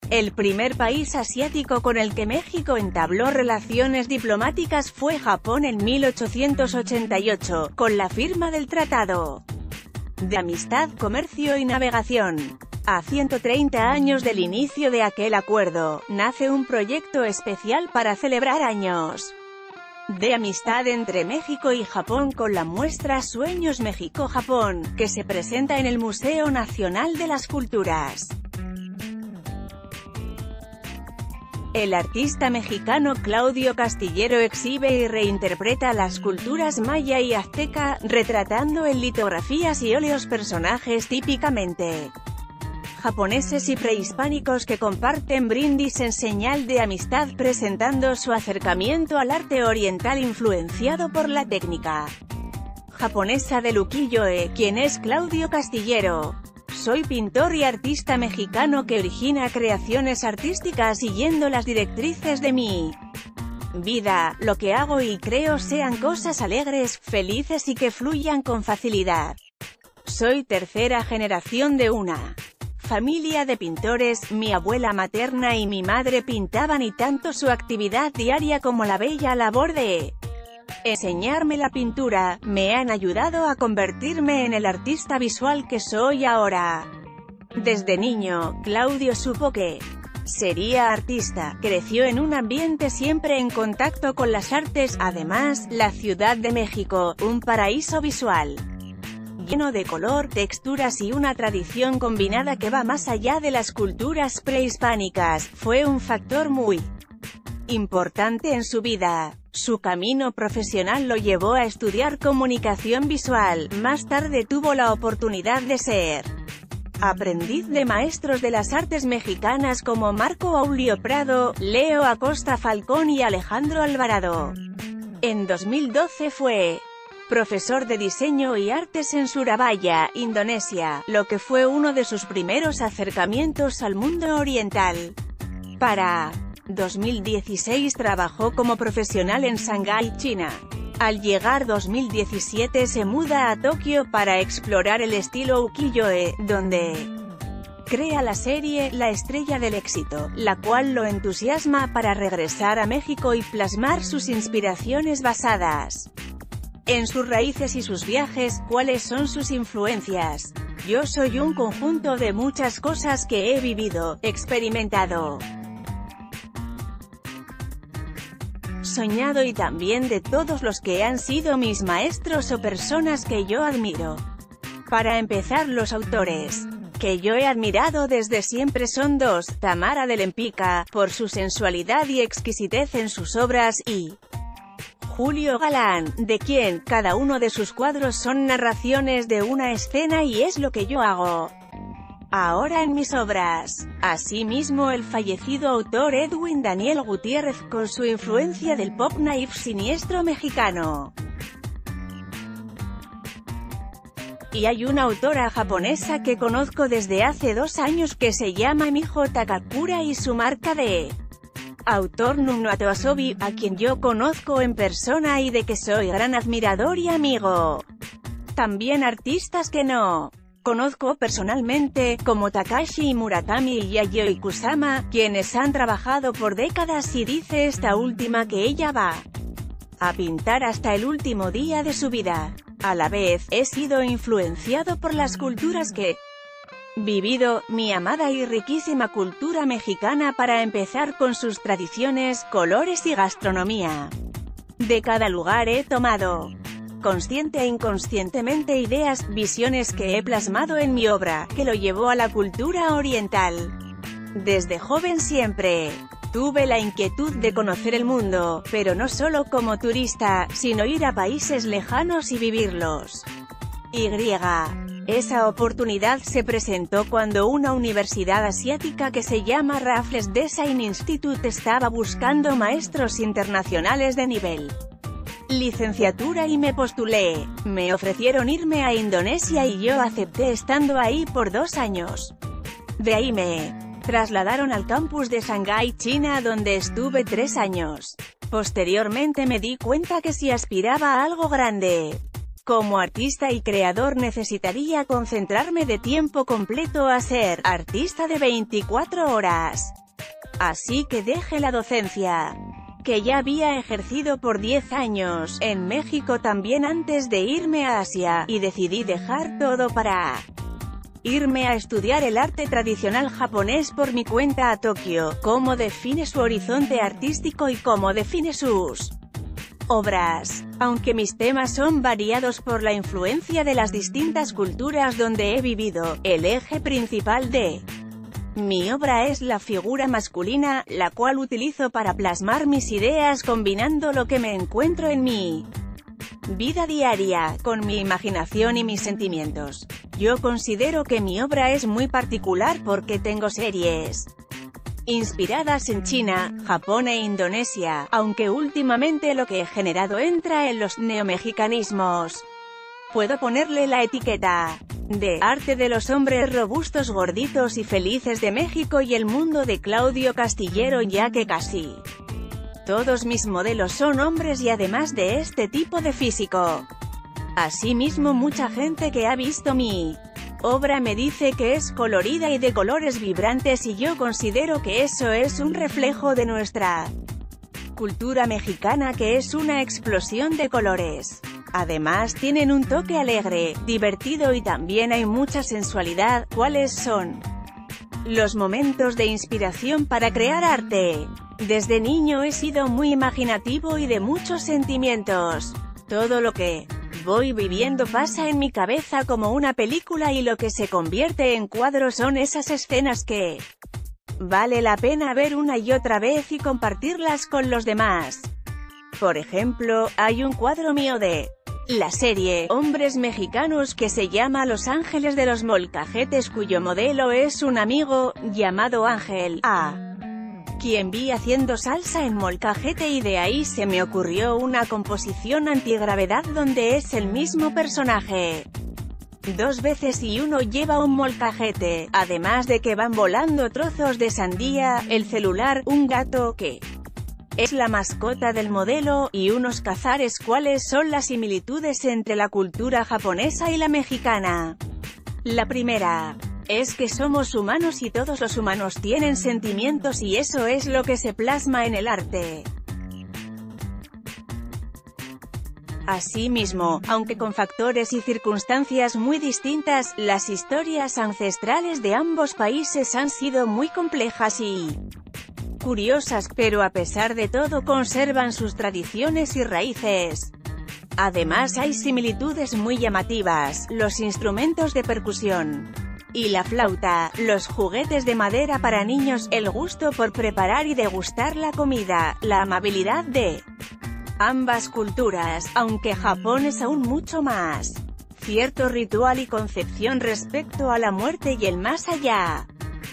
El primer país asiático con el que México entabló relaciones diplomáticas fue Japón en 1888, con la firma del Tratado de Amistad, Comercio y Navegación. A 130 años del inicio de aquel acuerdo, nace un proyecto especial para celebrar años de amistad entre México y Japón con la muestra Sueños México-Japón, que se presenta en el Museo Nacional de las Culturas. El artista mexicano Claudio Castillero exhibe y reinterpreta las culturas maya y azteca, retratando en litografías y óleos personajes típicamente japoneses y prehispánicos que comparten brindis en señal de amistad, presentando su acercamiento al arte oriental influenciado por la técnica japonesa del ukiyo-e. ¿Quién es Claudio Castillero? Soy pintor y artista mexicano que origina creaciones artísticas siguiendo las directrices de mi vida. Lo que hago y creo sean cosas alegres, felices y que fluyan con facilidad. Soy tercera generación de una familia de pintores. Mi abuela materna y mi madre pintaban y tanto su actividad diaria como la bella labor de enseñarme la pintura, me han ayudado a convertirme en el artista visual que soy ahora. Desde niño, Claudio supo que sería artista. Creció en un ambiente siempre en contacto con las artes. Además, la Ciudad de México, un paraíso visual lleno de color, texturas y una tradición combinada que va más allá de las culturas prehispánicas, fue un factor muy importante en su vida. Su camino profesional lo llevó a estudiar comunicación visual. Más tarde tuvo la oportunidad de ser aprendiz de maestros de las artes mexicanas como Marco Aurelio Prado, Leo Acosta Falcón y Alejandro Alvarado. En 2012 fue profesor de diseño y artes en Surabaya, Indonesia, lo que fue uno de sus primeros acercamientos al mundo oriental. Para 2016 trabajó como profesional en Shanghái, China. Al llegar 2017 se muda a Tokio para explorar el estilo ukiyo-e, donde crea la serie La Estrella del Éxito, la cual lo entusiasma para regresar a México y plasmar sus inspiraciones basadas en sus raíces y sus viajes. ¿Cuáles son sus influencias? Yo soy un conjunto de muchas cosas que he vivido, experimentado, soñado y también de todos los que han sido mis maestros o personas que yo admiro. Para empezar, los autores que yo he admirado desde siempre son dos: Tamara de Lempicka, por su sensualidad y exquisitez en sus obras, y Julio Galán, de quien cada uno de sus cuadros son narraciones de una escena y es lo que yo hago ahora en mis obras. Asimismo, el fallecido autor Edwin Daniel Gutiérrez, con su influencia del pop naif siniestro mexicano. Y hay una autora japonesa que conozco desde hace 2 años que se llama Miho Takakura y su marca de autor Nunoto Asobi, a quien yo conozco en persona y de que soy gran admirador y amigo. También artistas que no conozco personalmente, como Takashi Murakami y Yayoi Kusama, quienes han trabajado por décadas, y dice esta última que ella va a pintar hasta el último día de su vida. A la vez, he sido influenciado por las culturas que vivido, mi amada y riquísima cultura mexicana, para empezar con sus tradiciones, colores y gastronomía. De cada lugar he tomado, consciente e inconscientemente, ideas, visiones que he plasmado en mi obra, que lo llevó a la cultura oriental. Desde joven siempre tuve la inquietud de conocer el mundo, pero no solo como turista, sino ir a países lejanos y vivirlos. Esa oportunidad se presentó cuando una universidad asiática que se llama Raffles Design Institute estaba buscando maestros internacionales de nivel licenciatura y me postulé. Me ofrecieron irme a Indonesia y yo acepté, estando ahí por 2 años. De ahí me trasladaron al campus de Shanghái, China, donde estuve 3 años. Posteriormente me di cuenta que si aspiraba a algo grande, Como artista y creador necesitaría concentrarme de tiempo completo a ser artista de 24 horas. Así que dejé la docencia, que ya había ejercido por 10 años, en México también antes de irme a Asia, y decidí dejar todo para irme a estudiar el arte tradicional japonés por mi cuenta a Tokio. Cómo define su horizonte artístico y cómo define sus obras. Aunque mis temas son variados por la influencia de las distintas culturas donde he vivido, el eje principal de mi obra es la figura masculina, la cual utilizo para plasmar mis ideas combinando lo que me encuentro en mi vida diaria, con mi imaginación y mis sentimientos. Yo considero que mi obra es muy particular porque tengo series inspiradas en China, Japón e Indonesia, aunque últimamente lo que he generado entra en los neomexicanismos. Puedo ponerle la etiqueta de arte de los hombres robustos, gorditos y felices de México y el mundo de Claudio Castillero, ya que casi todos mis modelos son hombres y además de este tipo de físico. Asimismo, mucha gente que ha visto mi obra me dice que es colorida y de colores vibrantes, y yo considero que eso es un reflejo de nuestra cultura mexicana, que es una explosión de colores. Además tienen un toque alegre, divertido y también hay mucha sensualidad. ¿Cuáles son los momentos de inspiración para crear arte? Desde niño he sido muy imaginativo y de muchos sentimientos. Todo lo que voy viviendo pasa en mi cabeza como una película y lo que se convierte en cuadros son esas escenas que vale la pena ver una y otra vez y compartirlas con los demás. Por ejemplo, hay un cuadro mío de la serie Hombres Mexicanos que se llama Los Ángeles de los Molcajetes, cuyo modelo es un amigo llamado Ángel, quien vi haciendo salsa en molcajete, y de ahí se me ocurrió una composición antigravedad donde es el mismo personaje dos veces y uno lleva un molcajete, además de que van volando trozos de sandía, el celular, un gato, que es la mascota del modelo, y unos cazares. ¿Cuáles son las similitudes entre la cultura japonesa y la mexicana? La primera es que somos humanos y todos los humanos tienen sentimientos, y eso es lo que se plasma en el arte. Asimismo, aunque con factores y circunstancias muy distintas, las historias ancestrales de ambos países han sido muy complejas y curiosas, pero a pesar de todo conservan sus tradiciones y raíces. Además hay similitudes muy llamativas: los instrumentos de percusión y la flauta, los juguetes de madera para niños, el gusto por preparar y degustar la comida, la amabilidad de ambas culturas, aunque Japón es aún mucho más, cierto ritual y concepción respecto a la muerte y el más allá,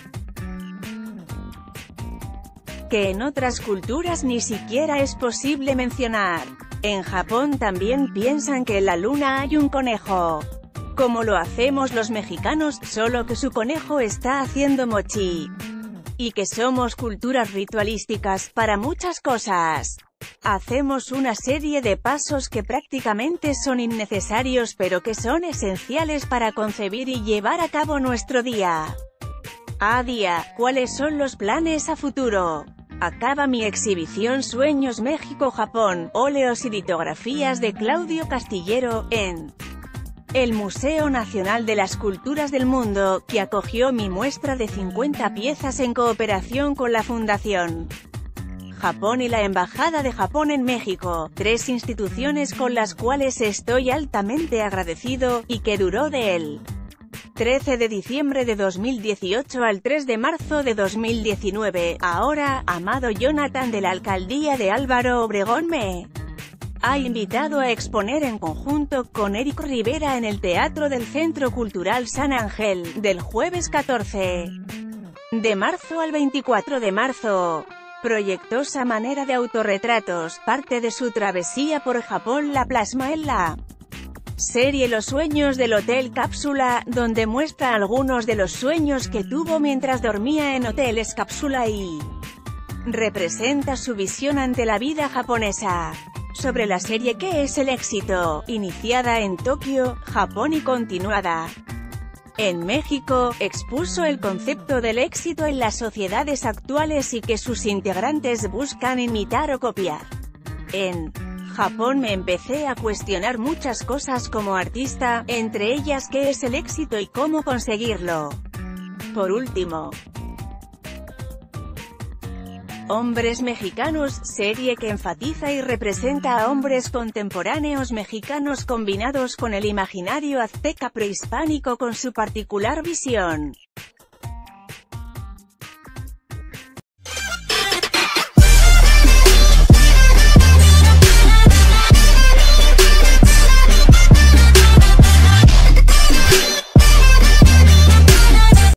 que en otras culturas ni siquiera es posible mencionar. En Japón también piensan que en la luna hay un conejo, como lo hacemos los mexicanos, solo que su conejo está haciendo mochi. Y que somos culturas ritualísticas para muchas cosas. Hacemos una serie de pasos que prácticamente son innecesarios pero que son esenciales para concebir y llevar a cabo nuestro día a día. ¿Cuáles son los planes a futuro? Acaba mi exhibición Sueños México-Japón, óleos y litografías de Claudio Castillero, en el Museo Nacional de las Culturas del Mundo, que acogió mi muestra de 50 piezas en cooperación con la Fundación Japón y la Embajada de Japón en México, 3 instituciones con las cuales estoy altamente agradecido, y que duró del 13 de diciembre de 2018 al 3 de marzo de 2019. Ahora, Amado Jonathan de la Alcaldía de Álvaro Obregón me ha invitado a exponer en conjunto con Érico Rivera en el Teatro del Centro Cultural San Ángel, del jueves 14 de marzo al 24 de marzo. Proyectosa manera de autorretratos, parte de su travesía por Japón la plasma en la serie Los Sueños del Hotel Cápsula, donde muestra algunos de los sueños que tuvo mientras dormía en hoteles cápsula y representa su visión ante la vida japonesa. sobre la serie ¿Qué es el éxito?, iniciada en Tokio, Japón y continuada en México, expuso el concepto del éxito en las sociedades actuales y que sus integrantes buscan imitar o copiar. En Japón me empecé a cuestionar muchas cosas como artista, entre ellas qué es el éxito y cómo conseguirlo. Por último, Hombres Mexicanos, serie que enfatiza y representa a hombres contemporáneos mexicanos combinados con el imaginario azteca prehispánico con su particular visión